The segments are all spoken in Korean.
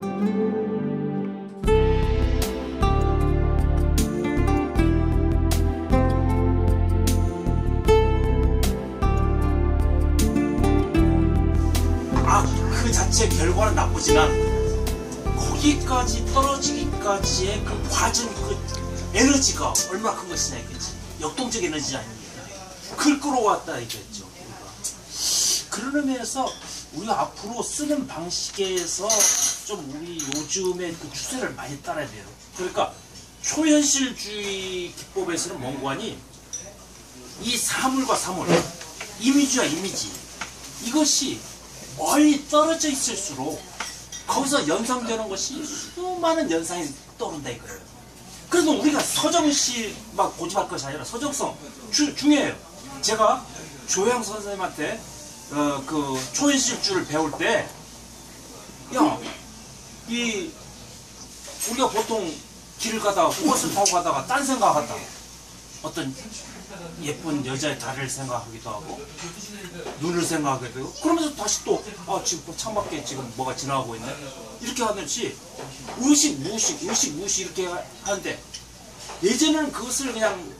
그 자체 결과는 나쁘지만 거기까지 떨어지기까지의 그 과정, 그 에너지가 얼마나 큰 것이냐 이거지. 역동적 에너지 아닙니까? 그걸 끌어왔다 이거죠. 그런 의미에서 우리가 앞으로 쓰는 방식에서 좀 우리 요즘의 그 추세를 많이 따라야 돼요. 그러니까 초현실주의 기법에서는 몽관이 이 사물과 사물, 이미지와 이미지, 이것이 멀리 떨어져 있을수록 거기서 연상되는 것이 수많은 연상이 떠오른다 이거예요. 그래서 우리가 서정시 막 고집할 것이 아니라 서정성 중요해요. 제가 조양 선생님한테 그 초현실주를 배울 때, 야, 우리가 보통 길을 가다가 버스를 타고 가다가 딴 생각하다 어떤 예쁜 여자의 다리를 생각하기도 하고 눈을 생각하기도 하고 그러면서 다시 또 지금 창밖에 지금 뭐가 지나가고 있네 이렇게 하듯이 의식 무의식 이렇게 하는데, 예전에는 그것을 그냥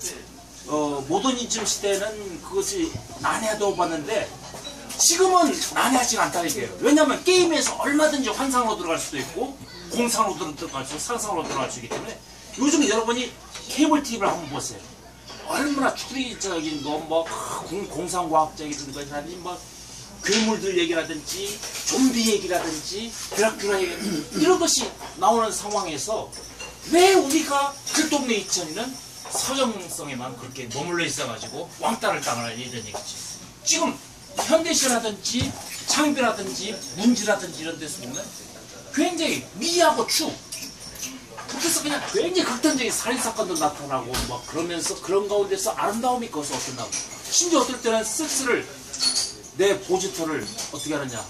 모더니즘 시대는 그것이 난해하다고 봤는데 지금은 난해하지가 않다 이게요. 왜냐하면 게임에서 얼마든지 환상으로 들어갈 수도 있고 공상으로 들어갈 수 있고 상상으로 들어갈 수 있기 때문에 요즘 여러분이 케이블 TV를 한번 보세요. 얼마나 추리적인 거, 뭐 공상과학적인 것이라든지 뭐 괴물들 얘기라든지 좀비 얘기라든지 드라큘라 얘기 이런 것이 나오는 상황에서 왜 우리가 그 동네 이천이는 서정성에만 그렇게 머물러 있어가지고 왕따를 당하는 이런 얘기지. 지금 현대시라든지 창비라든지 문지라든지 이런 데서 보면 굉장히 미하고 추, 그래서 그냥 굉장히 극단적인 살인사건도 나타나고 막 그러면서 그런 가운데서 아름다움이 거기서 어떤다고. 심지어 어떨 때는 섹스를 내 보지터를 어떻게 하느냐,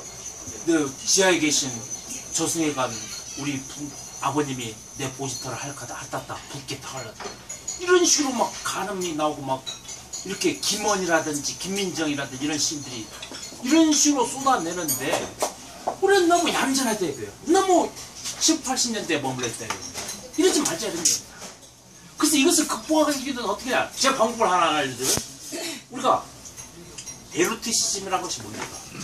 지하에 계신 저승에 간 우리 아버님이 내 보지터를 핥았다 붓게 타갈랐다 이런 식으로 막 간음이 나오고 막 이렇게 김원이라든지 김민정이라든지 이런 시인들이 이런 식으로 쏟아내는데 우리는 너무 얌전하다 이거예요. 너무 70, 80년대에 머물렀다는 겁니다. 이러지 말자 이런 겁니다. 그래서 이것을 극복하기 위해서는 어떻게 해야? 제가 방법을 하나 알려드리면, 우리가 에로티시즘이라는 것이 뭡니까?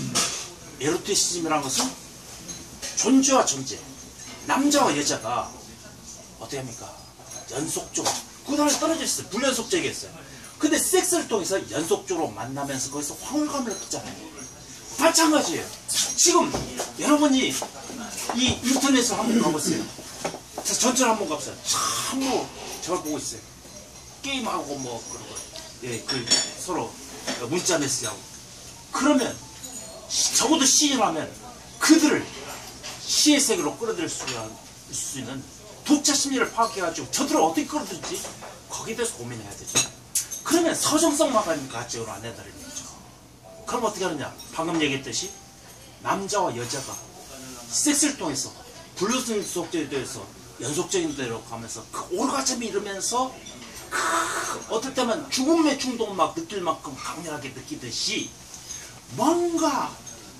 에로티시즘이라는 것은 존재와 존재, 남자와 여자가 어떻게 합니까? 연속적으로 그 다음에 떨어져 있어요. 불연속적이었어요. 근데 섹스를 통해서 연속적으로 만나면서 거기서 황홀감을 느끼잖아요. 마찬가지예요. 지금 여러분이 이 인터넷을 한번 가보세요. 전체를 한번 가보세요. 참으로 저걸 보고 있어요. 게임하고 뭐 그런 거, 예, 서로 문자 메시지하고. 그러면 적어도 시인하면 그들을 시의 세계로 끌어들일 수 있는 독자 심리를 파악해가지고 저들을 어떻게 끌어들일지 거기에 대해서 고민해야 되죠. 그러면 서정성만 가지고는 안 된다는 얘기죠. 그럼 어떻게 하느냐? 방금 얘기했듯이 남자와 여자가 섹스를 통해서 불연속적에 대해서 연속적인 대로 가면서 그 오르가즘이 이르면서 어떨 때면 죽음의 충동을 막 느낄 만큼 강렬하게 느끼듯이 뭔가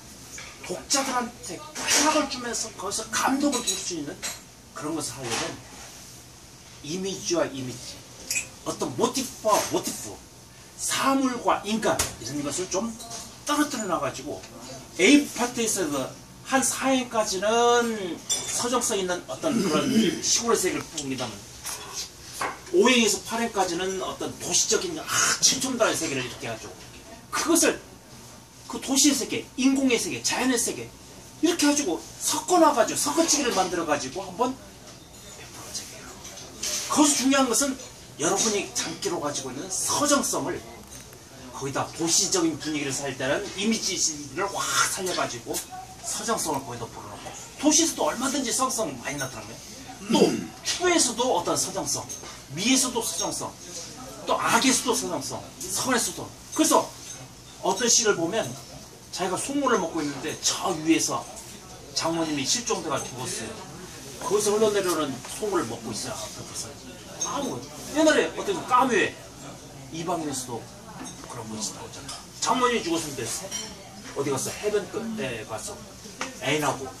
독자들한테 쾌락을 주면서 거기서 감동을 줄 수 있는 그런 것을 하려면 이미지와 이미지, 어떤 모티프와 모티프, 사물과 인간 이런 것을 좀 떨어뜨려 놔가지고 A 파트에서 한 4행까지는 서정성 있는 어떤 그런 시골의 세계를 풍기다면 5행에서 8행까지는 어떤 도시적인 최첨단의 세계를 이렇게 해가지고 그것을 그 도시의 세계, 인공의 세계, 자연의 세계 이렇게 해가지고 섞어놔가지고 섞어치기를 만들어가지고 한번 베풀어져요. 거기서 중요한 것은 여러분이 장기로 가지고 있는 서정성을 거기다 도시적인 분위기를 살 때는 이미지를 확 살려가지고 서정성을 거기다 불어넣고, 도시에서도 얼마든지 서정성 많이 나타나요. 또 추에서도 어떤 서정성, 미에서도 서정성, 또 악에서도 서정성, 선에서도. 그래서 어떤 시를 보면 자기가 속물을 먹고 있는데 저 위에서 장모님이 실종돼가 죽었어요. 거기서 흘러내려오는 속물을 먹고 있어요. 아무 옛날에 어떤 까뮤에 이방인에서도 그런 것이 나오잖아요. 장모님이 죽었는데 어디 가서 해변 끝에 가서 애인하고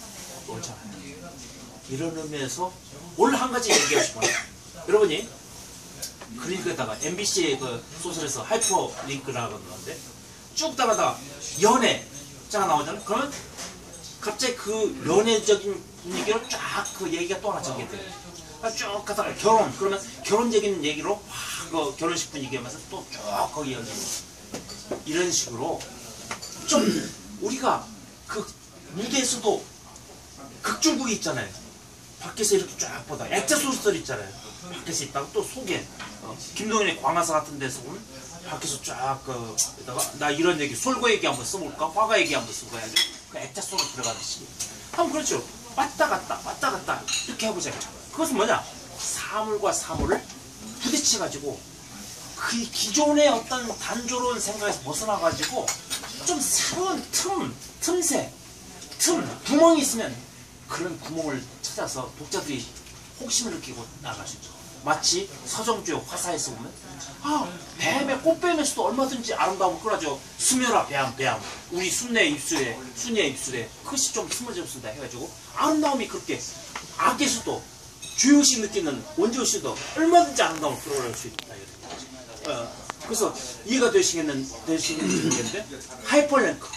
오잖아요. 이런 의미에서 오늘 한 가지 얘기하고 싶어요. 여러분이 그림에다가 MBC의 그 소설에서 하이퍼링크라고 하는데 쭉 따라다가 연애자가 나오잖아요. 그러면 갑자기 그 연애적인 분위기로 쫙 그 얘기가 또 하나 전개돼요. 쭉 가다가 결혼, 그러면 결혼적인 얘기로 확 그 결혼식 분위기 하면서 또 쭉 거기 연결. 이런 식으로 좀 우리가 그 무대에서도 극중국이 있잖아요. 밖에서 이렇게 쫙 보다 액자 소설 있잖아요. 밖에서 있다가 또 속에 김동현의 광화사 같은 데서 보면 밖에서 쫙 나 이런 얘기 솔고 얘기 한번 써볼까? 화가 얘기 한번 써봐야 돼. 그 액자 속으로 들어가듯이 한번 그렇죠. 왔다 갔다 이렇게 해보자고요. 그것은 뭐냐? 사물과 사물을 부딪혀가지고 그 기존의 어떤 단조로운 생각에서 벗어나가지고 좀 새로운 틈새, 구멍이 있으면 그런 구멍을 찾아서 독자들이 호기심을 느끼고 나갈 수 있죠. 마치 서정주의 화사에서 보면 뱀의 꽃뱀에서도 얼마든지 아름다움을 끌어줘. 수면아 배암 우리 순의 입술에 그것이 좀 스며졌습니다 해가지고 아름다움이 그렇게 악에서도 주요시 느끼는 원조시도 얼마든지 아름다움을 끌어올 수 있다. 그래서 이해가 되시겠는지 모르겠는데 하이퍼링크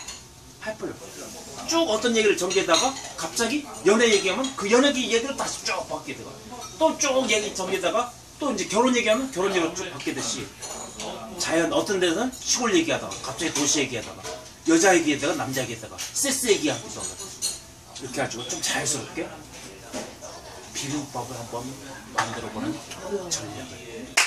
쭉 어떤 얘기를 전개하다가 갑자기 연애 얘기하면 그 연애 얘기를 다시 쭉 바뀌게 되고 또 쭉 얘기 전개하다가 또 이제 결혼 얘기하면 결혼 얘기로 쭉 바뀌듯이 자연 어떤 데는 시골 얘기하다가 갑자기 도시 얘기하다가 여자 얘기하다가 남자 얘기하다가 섹스 얘기하기도 하고 이렇게 가지고 좀 자연스럽게 비빔밥을 한번 만들어보는 전략을